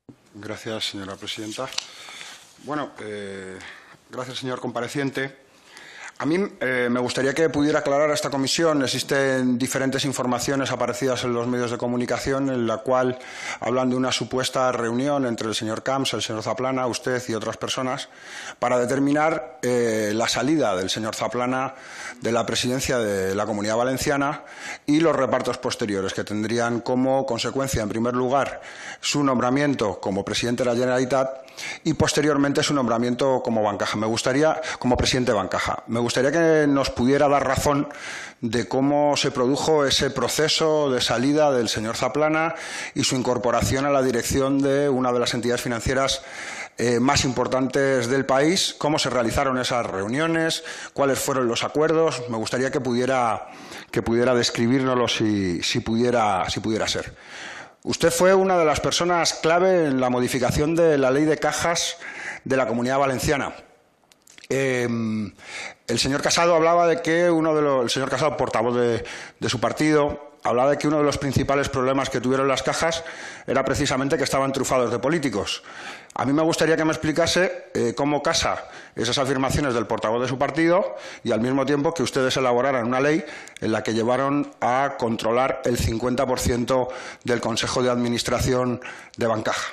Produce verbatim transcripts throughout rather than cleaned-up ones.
Gracias, señora presidenta. Bueno, eh, gracias, señor compareciente. A mí eh, me gustaría que pudiera aclarar a esta comisión. Existen diferentes informaciones aparecidas en los medios de comunicación en la cual hablan de una supuesta reunión entre el señor Camps, el señor Zaplana, usted y otras personas para determinar eh, la salida del señor Zaplana de la presidencia de la Comunidad Valenciana y los repartos posteriores que tendrían como consecuencia, en primer lugar, su nombramiento como presidente de la Generalitat y posteriormente su nombramiento como Bancaja. Me gustaría, como presidente de Bancaja. Me gustaría que nos pudiera dar razón de cómo se produjo ese proceso de salida del señor Zaplana y su incorporación a la dirección de una de las entidades financieras eh, más importantes del país, cómo se realizaron esas reuniones, cuáles fueron los acuerdos. Me gustaría que pudiera, que pudiera describírnoslo si, si, pudiera, si pudiera ser. Usted fue una de las personas clave en la modificación de la ley de cajas de la Comunidad Valenciana. Eh, el señor Casado hablaba de que uno de los, el señor Casado, portavoz de, de su partido, hablaba de que uno de los principales problemas que tuvieron las cajas era precisamente que estaban trufados de políticos. A mí me gustaría que me explicase eh, cómo casa esas afirmaciones del portavoz de su partido y al mismo tiempo que ustedes elaboraran una ley en la que llevaron a controlar el cincuenta por ciento del Consejo de Administración de Bancaja.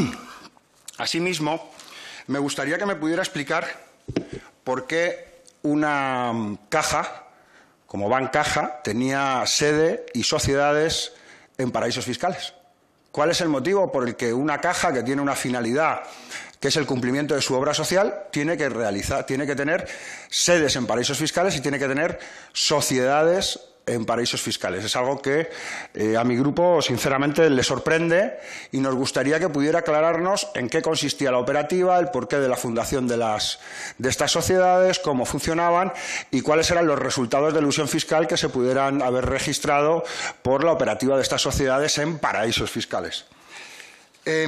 Asimismo, me gustaría que me pudiera explicar por qué una caja como Bancaja tenía sede y sociedades en paraísos fiscales. ¿Cuál es el motivo por el que una caja que tiene una finalidad, que es el cumplimiento de su obra social, tiene que realizar, tiene que tener sedes en paraísos fiscales y tiene que tener sociedades en paraísos fiscales? Es algo que eh, a mi grupo, sinceramente, le sorprende y nos gustaría que pudiera aclararnos en qué consistía la operativa, el porqué de la fundación de, las, de estas sociedades, cómo funcionaban y cuáles eran los resultados de elusión fiscal que se pudieran haber registrado por la operativa de estas sociedades en paraísos fiscales. Eh,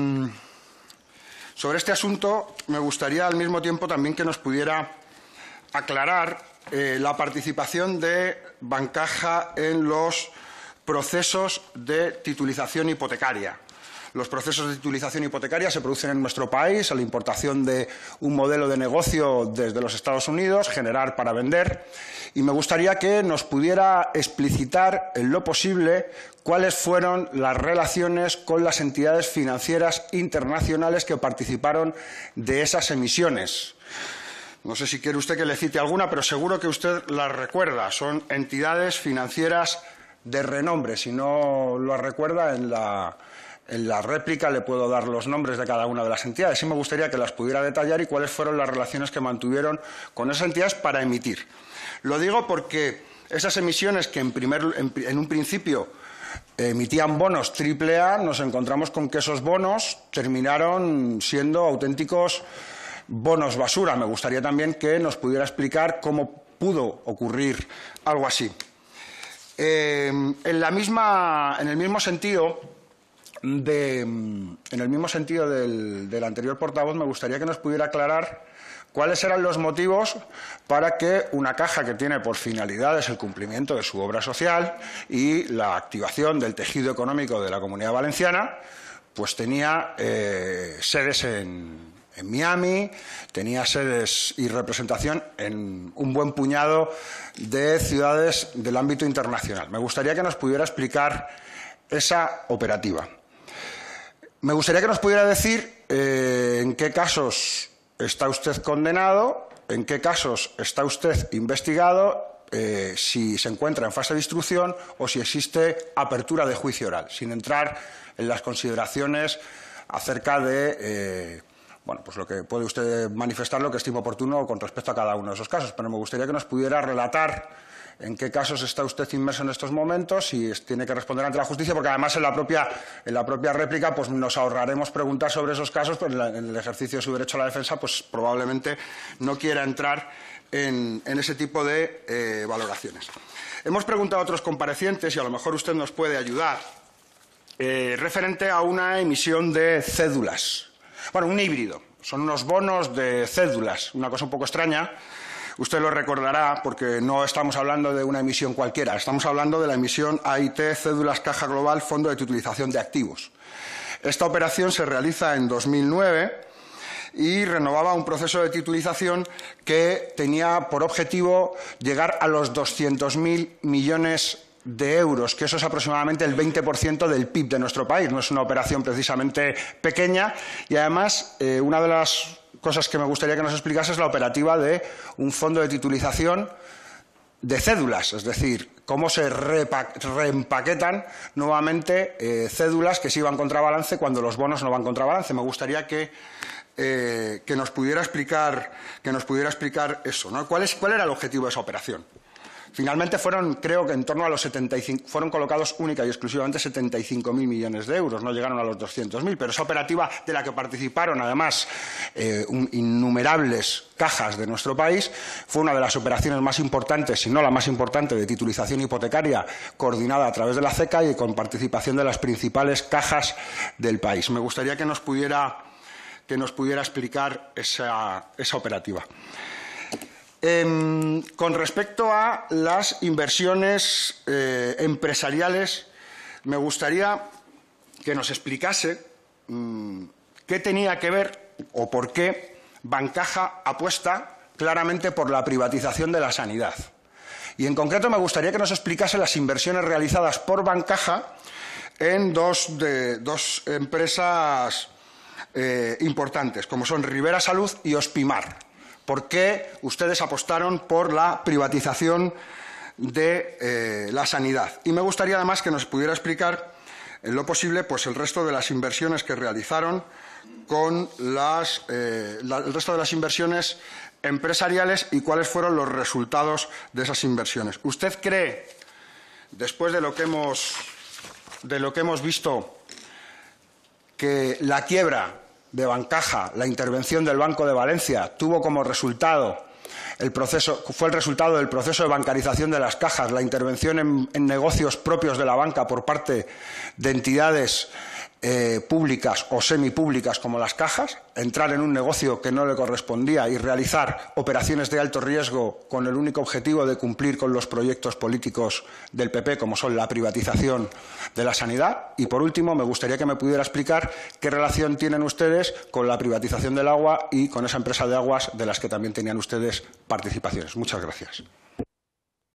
sobre este asunto, me gustaría al mismo tiempo también que nos pudiera aclarar Eh, la participación de Bancaja en los procesos de titulización hipotecaria. Los procesos de titulización hipotecaria se producen en nuestro país a la importación de un modelo de negocio desde los Estados Unidos, generar para vender, y me gustaría que nos pudiera explicitar en lo posible cuáles fueron las relaciones con las entidades financieras internacionales que participaron de esas emisiones. No sé si quiere usted que le cite alguna, pero seguro que usted las recuerda. Son entidades financieras de renombre. Si no lo recuerda, en la, en la réplica le puedo dar los nombres de cada una de las entidades. Sí me gustaría que las pudiera detallar y cuáles fueron las relaciones que mantuvieron con esas entidades para emitir. Lo digo porque esas emisiones que en, primer, en, en un principio emitían bonos triple A, nos encontramos con que esos bonos terminaron siendo auténticos bonos basura. Me gustaría también que nos pudiera explicar cómo pudo ocurrir algo así. Eh, en, la misma, en el mismo sentido, de, en el mismo sentido del, del anterior portavoz, me gustaría que nos pudiera aclarar cuáles eran los motivos para que una caja que tiene por finalidades el cumplimiento de su obra social y la activación del tejido económico de la Comunidad Valenciana, pues tenía eh, sedes en en Miami, tenía sedes y representación en un buen puñado de ciudades del ámbito internacional. Me gustaría que nos pudiera explicar esa operativa. Me gustaría que nos pudiera decir eh, en qué casos está usted condenado, en qué casos está usted investigado, eh, si se encuentra en fase de instrucción o si existe apertura de juicio oral, sin entrar en las consideraciones acerca de Eh, Bueno, pues lo que puede usted manifestar lo que estime oportuno con respecto a cada uno de esos casos, pero me gustaría que nos pudiera relatar en qué casos está usted inmerso en estos momentos y tiene que responder ante la justicia, porque además en la propia, en la propia réplica pues nos ahorraremos preguntar sobre esos casos, pues en, la, en el ejercicio de su derecho a la defensa pues probablemente no quiera entrar en, en ese tipo de eh, valoraciones. Hemos preguntado a otros comparecientes y a lo mejor usted nos puede ayudar eh, referente a una emisión de cédulas. Bueno, un híbrido. Son unos bonos de cédulas, una cosa un poco extraña, Usted lo recordará porque no estamos hablando de una emisión cualquiera, estamos hablando de la emisión A I T, Cédulas Caja Global, Fondo de Titulización de Activos. Esta operación se realiza en dos mil nueve y renovaba un proceso de titulización que tenía por objetivo llegar a los doscientos mil millones de euros, que eso es aproximadamente el veinte por ciento del P I B de nuestro país. No es una operación precisamente pequeña y, además, eh, una de las cosas que me gustaría que nos explicase es la operativa de un fondo de titulización de cédulas, es decir, cómo se reempaquetan nuevamente eh, cédulas que sí van contra balance cuando los bonos no van contra balance. Me gustaría que, eh, que, nos, pudiera explicar, que nos pudiera explicar eso, ¿no? ¿Cuál, es, ¿Cuál era el objetivo de esa operación? Finalmente fueron, creo que en torno a los setenta y cinco, fueron colocados única y exclusivamente setenta y cinco mil millones de euros, no llegaron a los doscientos mil, pero esa operativa de la que participaron además eh, un, innumerables cajas de nuestro país fue una de las operaciones más importantes, si no la más importante, de titulización hipotecaria coordinada a través de la CECA y con participación de las principales cajas del país. Me gustaría que nos pudiera, que nos pudiera explicar esa, esa operativa. Eh, con respecto a las inversiones eh, empresariales, me gustaría que nos explicase mmm, qué tenía que ver o por qué Bancaja apuesta claramente por la privatización de la sanidad. Y en concreto me gustaría que nos explicase las inversiones realizadas por Bancaja en dos, de, dos empresas eh, importantes, como son Rivera Salud y Ospimar. ¿Por qué ustedes apostaron por la privatización de eh, la sanidad? Y me gustaría además que nos pudiera explicar, en lo posible, pues el resto de las inversiones que realizaron con las, eh, la, el resto de las inversiones empresariales y cuáles fueron los resultados de esas inversiones. ¿Usted cree, después de lo que hemos, de lo que hemos visto, que la quiebra de Bancaja, la intervención del Banco de Valencia, tuvo como resultado el proceso, fue el resultado del proceso de bancarización de las cajas, la intervención en, en negocios propios de la banca por parte de entidades eh, públicas o semipúblicas como las cajas, entrar en un negocio que no le correspondía y realizar operaciones de alto riesgo con el único objetivo de cumplir con los proyectos políticos del P P, como son la privatización de la sanidad? Y, por último, me gustaría que me pudiera explicar qué relación tienen ustedes con la privatización del agua y con esa empresa de aguas de las que también tenían ustedes participaciones. Muchas gracias.